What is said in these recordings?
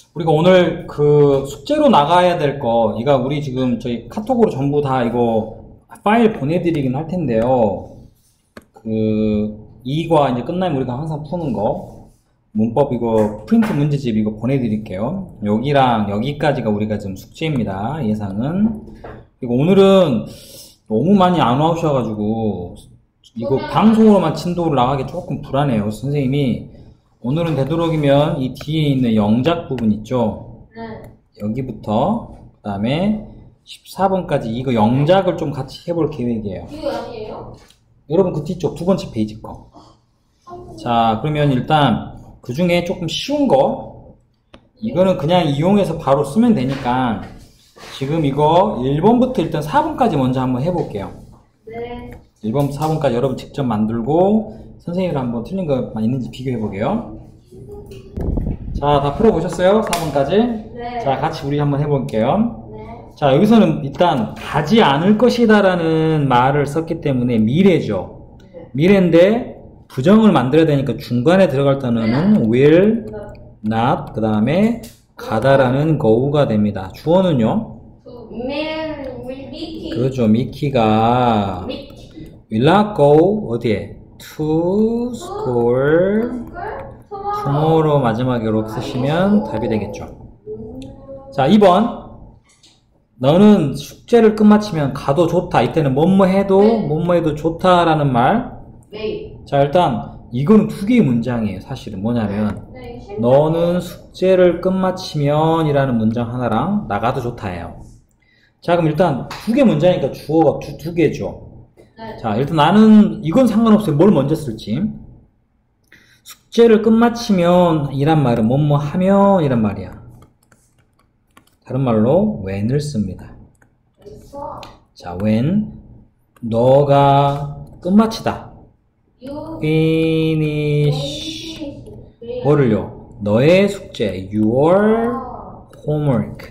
우리가 오늘 그 숙제로 나가야 될 거, 이거 우리 지금 저희 카톡으로 전부 다 이거 파일 보내드리긴 할 텐데요. 이과 이제 끝나면 우리가 항상 푸는 거, 문법 이거 프린트 문제집 이거 보내드릴게요. 여기랑 여기까지가 우리가 지금 숙제입니다. 예상은. 그리고 오늘은 너무 많이 안 와오셔가지고 이거 방송으로만 진도를 나가기 조금 불안해요. 선생님이 오늘은 되도록이면 이 뒤에 있는 영작 부분 있죠? 네. 여기부터 그 다음에 14번까지 이거 영작을 좀 같이 해볼 계획이에요. 이거 아니에요? 여러분 그 뒤쪽 두 번째 페이지 거. 자, 그러면 일단 그 중에 조금 쉬운 거, 이거는 그냥 이용해서 바로 쓰면 되니까 지금 이거 1번부터 일단 4번까지 먼저 한번 해볼게요. 네. 1번부터 4번까지 여러분 직접 만들고 선생님이랑 한번 틀린 거 있는지 비교해보게요. 자, 다 풀어보셨어요? 4번까지? 네. 자, 같이 우리 한번 해볼게요. 네. 자, 여기서는 일단 가지 않을 것이다 라는 말을 썼기 때문에 미래죠. 미래인데 부정을 만들어야 되니까 중간에 들어갈 단어는 will, not, 그 다음에 가다라는 go가 됩니다. 주어는요? Man with Mickey. 그렇죠. 미키가 Mickey. will not go 어디에? to school tomorrow 마지막에 이렇게 쓰시면 답이 되겠죠. 자, 2번. 너는 숙제를 끝마치면 가도 좋다. 이때는 뭐뭐 해도 좋다라는 말. 네. 자, 일단 이거는 두 개의 문장이에요. 사실은 뭐냐면 네. 너는 숙제를 끝마치면 이라는 문장 하나랑 나가도 좋다예요. 자, 그럼 일단 두 개 문장이니까 주어가 두 개죠. 네. 자, 일단 나는 이건 상관없어요. 뭘 먼저 쓸지. 숙제를 끝마치면 이란 말은 뭐뭐 하면 이란 말이야. 다른 말로 when을 씁니다. 자, when 너가 끝마치다. finish 뭐를요? 너의 숙제 your homework.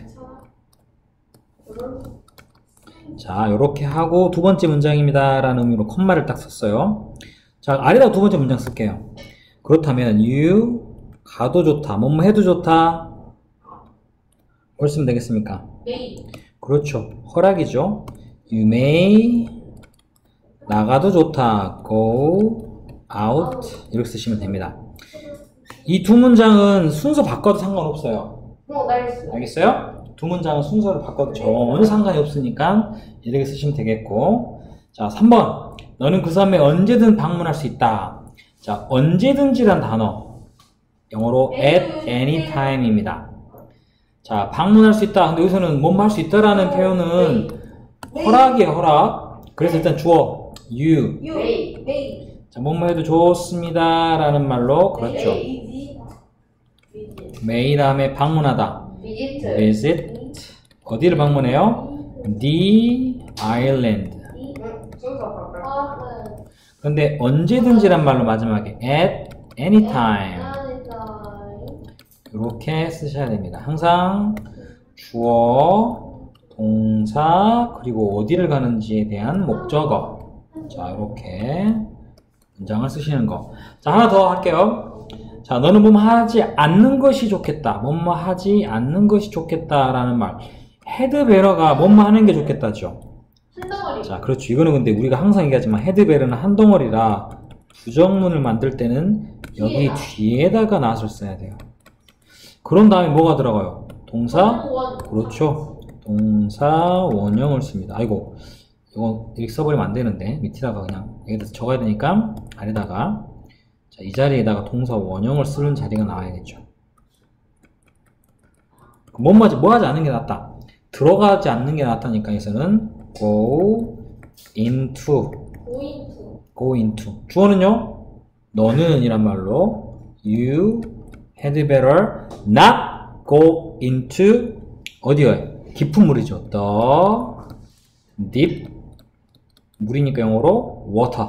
자, 요렇게 하고 두 번째 문장입니다 라는 의미로 콤마를 딱 썼어요. 자, 아래다가 두 번째 문장 쓸게요. 그렇다면 you 가도 좋다, 뭐뭐 해도 좋다, 뭘 쓰면 되겠습니까? May. 그렇죠, 허락이죠. You may 나가도 좋다, go out 이렇게 쓰시면 됩니다. 이 두 문장은 순서 바꿔도 상관없어요. 나이스. 알겠어요? 두 문장은 순서를 바꿔도 전혀 상관이 없으니까 이렇게 쓰시면 되겠고. 자, 3번. 너는 그 섬에 언제든 방문할 수 있다. 자, 언제든지란 단어 영어로 at any time입니다. 자, 방문할 수 있다. 근데 여기서는 뭐뭐 할 수 있다라는 표현은 허락이에요, 허락. 그래서 일단 주어 you. May. 자, 뭐뭐 해도 좋습니다 라는 말로, 그렇죠. may 다음에 방문하다. visit. 어디를 방문해요? the island. 그런데 언제든지란 말로 마지막에 at any time 이렇게 쓰셔야 됩니다. 항상 주어, 동사, 그리고 어디를 가는지에 대한 목적어. 자, 이렇게 문장을 쓰시는 거. 자, 하나 더 할게요. 자, 너는 뭐뭐 하지 않는 것이 좋겠다. 뭐뭐 하지 않는 것이 좋겠다라는 말. 헤드베러가 뭐뭐 하는 게 좋겠다죠. 한 덩어리. 자, 그렇죠. 이거는 근데 우리가 항상 얘기하지만 헤드베러는 한 덩어리라 부정문을 만들 때는 여기 뒤에다가 낫을 써야 돼요. 그런 다음에 뭐가 들어가요? 동사? 그렇죠. 동사 원형을 씁니다. 아이고, 이거 이렇게 써버리면 안 되는데 밑에다가 그냥 여기다 적어야 되니까 아래다가, 자, 이 자리에다가 동사 원형을 쓰는 자리가 나와야겠죠. 뭐 하지 않는 게 낫다. 들어가지 않는 게 낫다니까 여기서는 go into. 주어는요, 너는 이란 말로 you had better not go into 어디요? 깊은 물이죠. the deep 물이니까 영어로 water.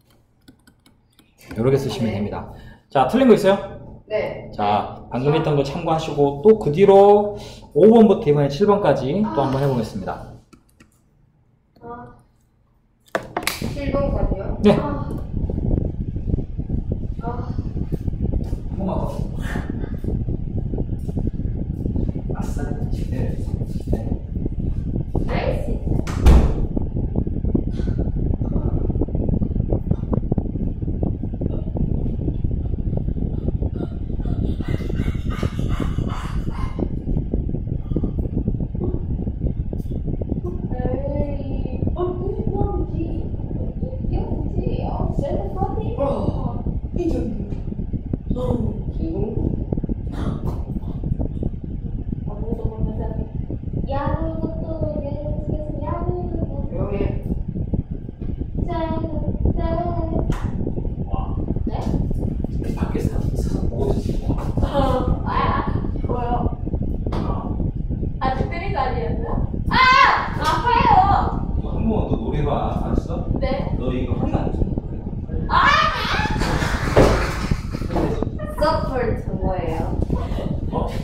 이렇게 쓰시면 됩니다. 자, 틀린 거 있어요? 네. 자, 방금 했던 거 참고하시고 또 그 뒤로 5번부터 이번에 7번까지 또 한번 해보겠습니다. 7번까지요? 네. 한 번만 더.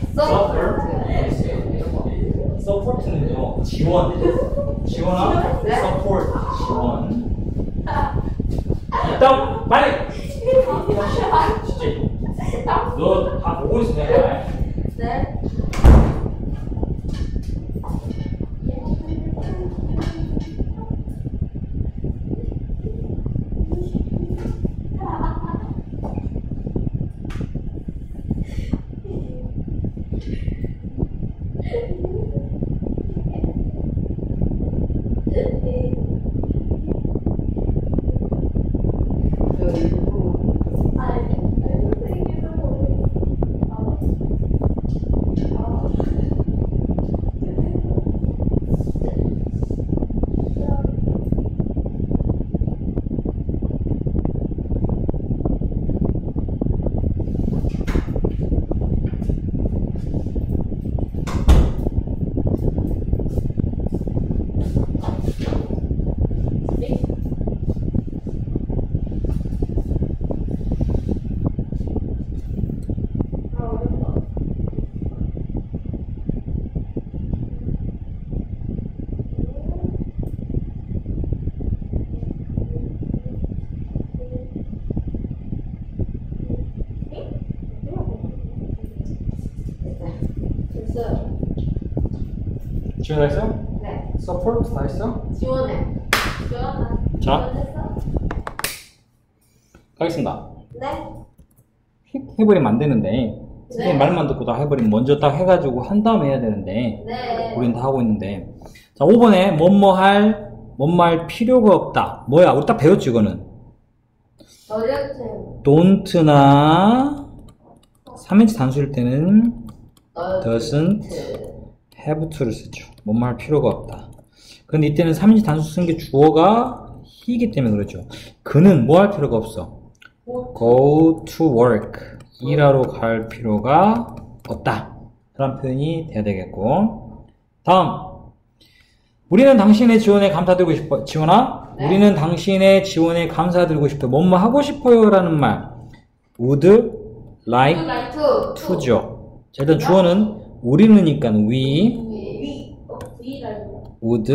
support는요 지원아 support 지원 일단 빨리 진짜 너 다 보고 있어 내가 네. 지원 다 했어? 네. support 다 했어? 지원해. 자. 지원했어? 가겠습니다. 네. 해버리면 안 되는데 선생님 말만 듣고 다 해버리면 먼저 딱 해가지고 한 다음에 해야 되는데 네. 우린 다 하고 있는데 자 5번에 뭐뭐 할 필요가 없다 뭐야 우리 딱 배웠지 이거는 don't나 3인칭 단수일 때는 doesn't have to를 쓰죠 뭐뭐 할 필요가 없다 근데 이때는 3인칭 단수 쓴 게 주어가 he이기 때문에 그렇죠 그는 뭐 할 필요가 없어 go to work 일하러 갈 필요가 없다 그런 표현이 돼야 되겠고 다음 우리는 당신의 지원에 감사드리고 싶어 지원아 네. 우리는 당신의 지원에 감사드리고 싶어 뭐뭐 하고 싶어요 라는 말 would like to죠 자, 일단 주어는 우리는니까 we would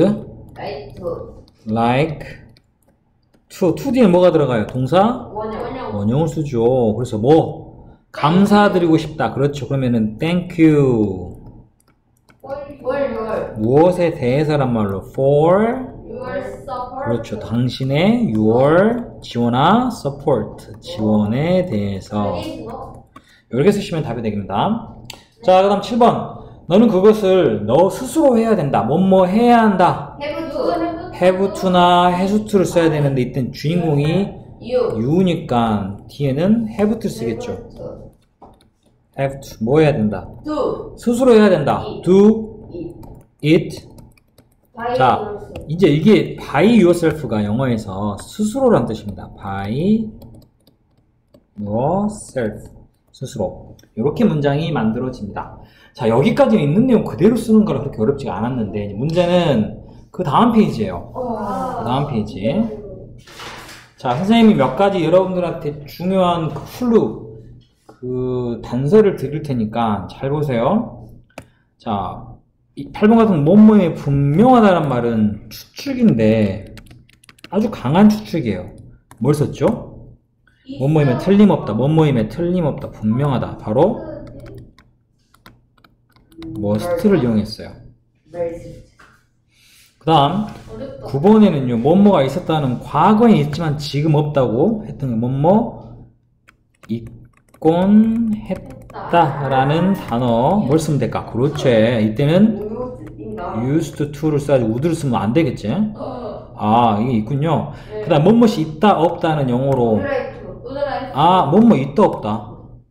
like to 뒤에 뭐가 들어가요? 동사? 원형을 쓰죠. 그래서 뭐? 감사드리고 싶다. 그렇죠. 그러면은 thank you 무엇에 대해서란 말로 for 그렇죠. 당신의 your 지원아 support 지원에 대해서 이렇게 쓰시면 답이 되겠습니다. 자, 그 다음 7번 너는 그것을 너 스스로 해야 된다. 뭐뭐 해야 한다. have to나 has to를 써야 되는데 이땐 주인공이 you니까 뒤에는 have to 쓰겠죠. have to 뭐 해야 된다. 스스로 해야 된다. do it 자 이제 이게 by yourself가 영어에서 스스로란 뜻입니다. by yourself 스스로 이렇게 문장이 만들어집니다. 자 여기까지 있는 내용 그대로 쓰는 거라 그렇게 어렵지가 않았는데 문제는 그 다음 페이지예요. 그 다음 페이지. 자 선생님이 몇 가지 여러분들한테 중요한 클루 그 단서를 드릴 테니까 잘 보세요. 자 이 8번 같은 뭐뭐에 분명하다는 말은 추측인데 아주 강한 추측이에요. 뭘 썼죠? 뭐뭐임에 틀림없다. 뭐뭐임에 틀림없다. 분명하다. 바로 must를 이용했어요. 그 다음 9번에는요 뭐뭐가 있었다는 과거에 있지만 지금 없다고 했던 게 뭐뭐 있곤 했다라는 단어 뭘 쓰면 될까? 그렇죠. 이때는 used to를 써야지 would를 쓰면 안 되겠지? 아 이게 있군요. 그 다음 뭐뭐이 있다 없다는 영어로 아 뭐뭐 있다 없다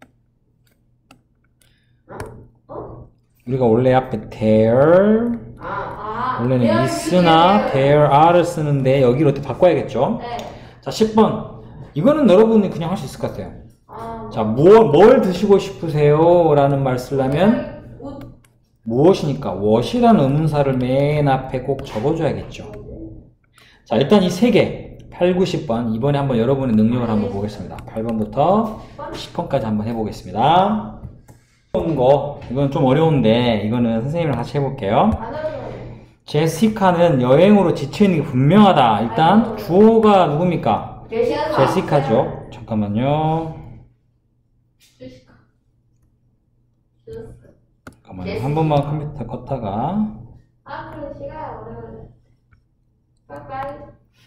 우리가 원래 앞에 there 원래는 is나 there are를 쓰는데 여기를 어떻게 바꿔야겠죠? 자 10번 이거는 여러분이 그냥 할 수 있을 것 같아요. 자 뭘 드시고 싶으세요? 라는 말 쓰려면 무엇이니까 what이라는 의문사를 맨 앞에 꼭 적어줘야겠죠. 자 일단 이 세 개 8, 9, 10번 이번에 한번 여러분의 능력을 한번 보겠습니다. 8번부터 10번까지 한번 해보겠습니다. 어려운 거, 이건 좀 어려운데 이거는 선생님이랑 같이 해볼게요. 안 하면 제시카는 여행으로 지쳐있는 게 분명하다. 일단 주어가 누굽니까? 제시카죠. 잠깐만요. 제시카. 잠깐만요. 한 번만 컴퓨터 껐다가. 아, 그래, 시간 어려워. 빠빠이.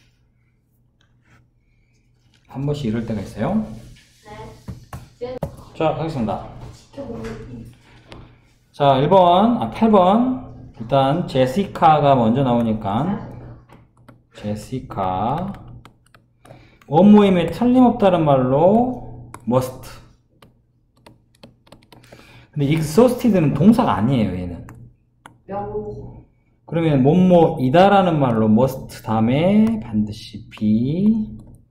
한 번씩 이럴 때가 있어요. 네. 자, 하겠습니다. 자, 1번, 8번. 일단, 제시카가 먼저 나오니까. 제시카. 원모임에 틀림없다는 말로, must. 근데 exhausted는 동사가 아니에요, 얘는. 명. 그러면 뭐뭐이다라는 말로 must 다음에 반드시 be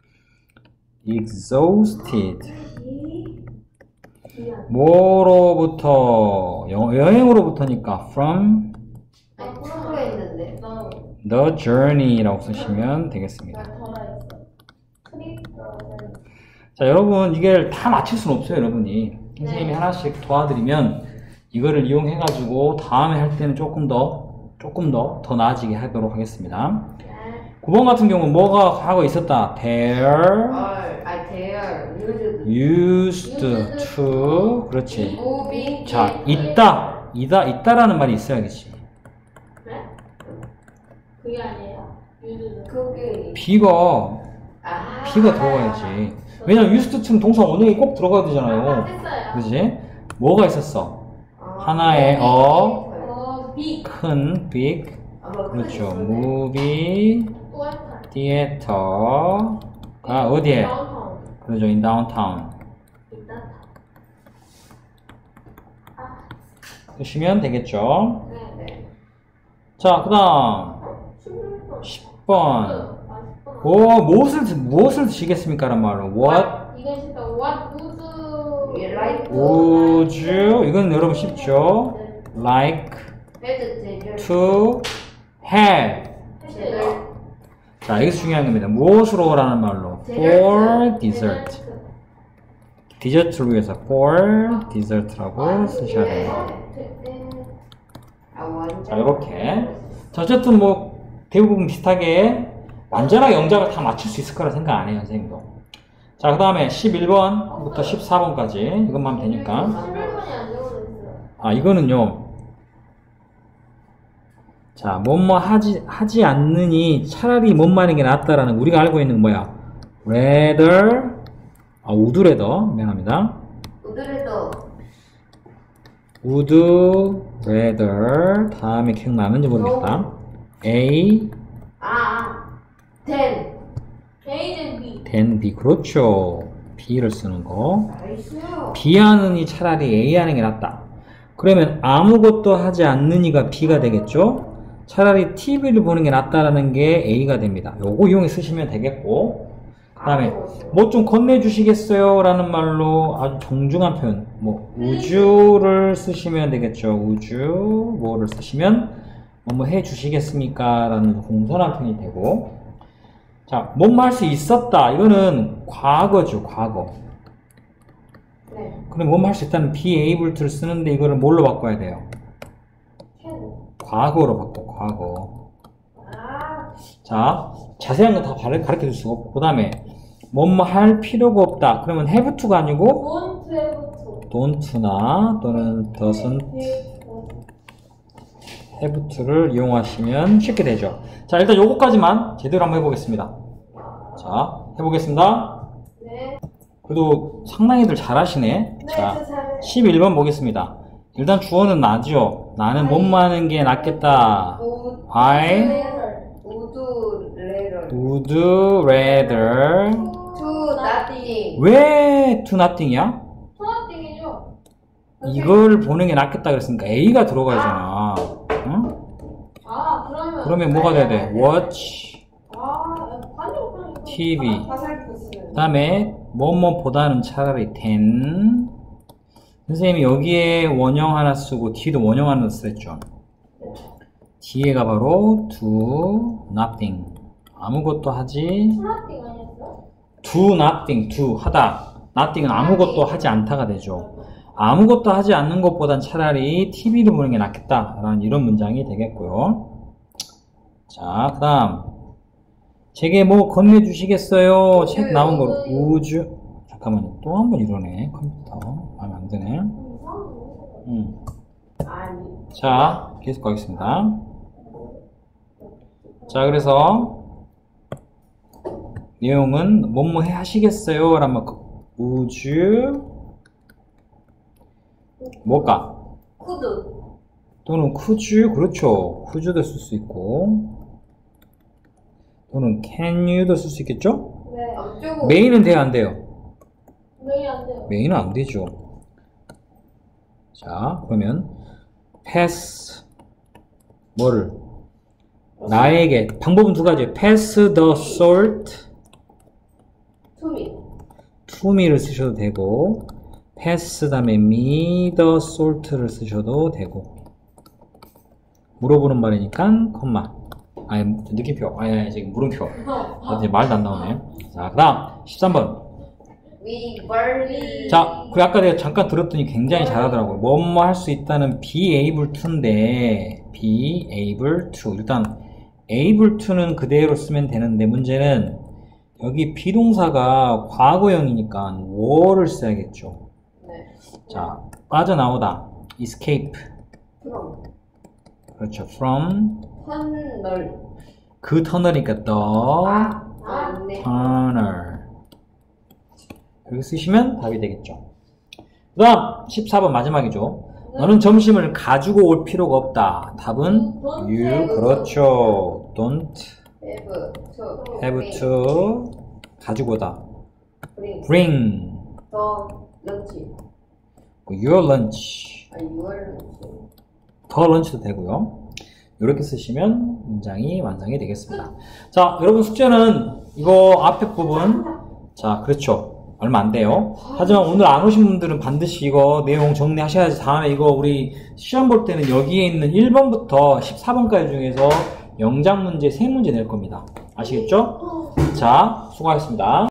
exhausted. 뭐로부터 여행으로부터니까 from 프로그램 했는데. the journey라고 쓰시면 되겠습니다. 자, 여러분 이걸 다 맞힐 수는 없어요, 여러분이. 선생님이 하나씩 도와드리면 이거를 이용해 가지고 다음에 할 때는 조금 더 나아지게 하도록 하겠습니다. 9번 같은 경우는 뭐가 과거에 있었다. There used to. 그렇지. 자, 있다라는 말이 있어야겠지. 네? 그게 아니에요. 그게. B가 들어가야지. 왜냐면 used to는 동사 원형이 꼭 들어가야 되잖아요. 했어요. 그렇지? 뭐가 있었어? 하나의 큰 big. 그렇죠. movie theater가 어디에? 그렇죠. in downtown. 쓰시면 되겠죠. 네. 자, 그 다음 10번. 무엇을 드시겠습니까? 라는 말로 what 이건 진짜 what would you. 이건 여러분 쉽죠. like to have. 자, 이게 중요한 겁니다. 무엇으로 라는 말로 for dessert. 디저트를 위해서 for dessert라고 쓰셔야 돼요. 자, 이렇게. 자, 어쨌든 뭐 대부분 비슷하게 완전하게 영작을 다 맞출 수 있을 거라 생각 안 해요, 선생님도. 자, 그 다음에 11번부터 14번까지 이것만 하면 되니까. 11번이 안 적어졌어요. 이거는요. 자, 뭐뭐 하지 않느니 차라리 못 하는 게 낫다라는 우리가 알고 있는 뭐야? rather, would rather, 미안합니다. would rather, 다음에 기억나는지 모르겠다. A than B. 그렇죠. B를 쓰는 거. B 하느니 차라리 A 하는 게 낫다. 그러면 아무것도 하지 않느니가 B가 되겠죠? 차라리 TV를 보는 게 낫다라는 게 A가 됩니다. 요거 이용해 쓰시면 되겠고. 그 다음에 뭐 좀 건네주시겠어요? 라는 말로 아주 정중한 표현. 뭐 우주를 쓰시면 되겠죠. 우주 뭐를 쓰시면 뭐 해주시겠습니까? 라는 공손한 표현이 되고. 자, 뭐뭐 할 수 있었다. 이거는 과거죠. 과거. 그럼 뭐뭐 할 수 있다는 be able to를 쓰는데 이거를 뭘로 바꿔야 돼요? 과거로 바꿔. 과거. 자, 자세한 건 다 가르쳐 줄 수가 없고. 그 다음에 뭐뭐 할 필요가 없다. 그러면 have to가 아니고 don't나 또는 doesn't have to를 이용하시면 쉽게 되죠. 자, 일단 요거까지만 제대로 한번 해보겠습니다. 자, 해보겠습니다. 네. 그래도 상당히들 잘하시네. 자, 11번 보겠습니다. 일단 주어는 나죠. 나는 뭐뭐 하는 게 낫겠다. I would rather. 왜 to nothing이야? 토마팅이죠. 이걸 보는 게 낫겠다 그랬으니까 A가 들어가야잖아. 응? 그러면 뭐가 돼야 돼? watch TV. 그 다음에 뭐뭐보다는 차라리 than. 선생님이 여기에 원형 하나 쓰고 뒤에도 원형 하나 썼죠. 뒤에가 바로 do nothing. 아무것도 하지. 토마팅 아니었어? do nothing. do 하다. nothing은 아무것도 하지 않다가 되죠. 아무것도 하지 않는 것보단 차라리 TV를 보는 게 낫겠다라는 이런 문장이 되겠고요. 자, 그 다음 제게 뭐 건네주시겠어요? 책 나온 거 우주. 잠깐만요. 또 한 번 이러네. 컴퓨터 마음에 안 드네. 자, 계속 가겠습니다. 자, 그래서 내용은 뭐뭐 해 하시겠어요? 라면 우주 뭘까? 쿠드. 또는 쿠주. 그렇죠. 쿠주도 쓸 수 있고 또는 can you도 쓸 수 있겠죠? 네. 메인은 돼야 안 돼요? 메인 안 돼요. 메인은 안 되죠. 자, 그러면 pass 뭐를 나에게 방법은 두 가지. pass the salt 투미. to me를 쓰셔도 되고 pass 다음에 me the salt를 쓰셔도 되고 물어보는 말이니까 컴마 아니 느낌표 아니 지금 물음표 이제 말도 안 나오네. 자, 그 다음 13번. 자, 그 아까 내가 잠깐 들었더니 굉장히 잘하더라고요. 뭐뭐 할 수 있다는 be able to인데 be able to 일단 able to는 그대로 쓰면 되는데 문제는 여기 비동사가 과거형이니까 were를 써야겠죠. 네. 자, 빠져나오다 escape. from. 그렇죠. from 터널. 그 터널이니까 the 네. 터널 이렇게 쓰시면 답이 되겠죠. 그 다음 14번 마지막이죠. 너는 점심을 가지고 올 필요가 없다. 답은 you. 그렇죠. don't have to 가지고 오다. bring your lunch. 더 lunch도 되고요. 이렇게 쓰시면 문장이 완성이 되겠습니다. 자, 여러분 숙제는 이거 앞에 부분 자, 그렇죠. 얼마 안 돼요. 하지만 오늘 안 오신 분들은 반드시 이거 내용 정리하셔야지 다음에 이거 우리 시험 볼 때는 여기에 있는 1번부터 14번까지 중에서 영작 문제 3문제 낼 겁니다. 아시겠죠? 자, 수고하셨습니다.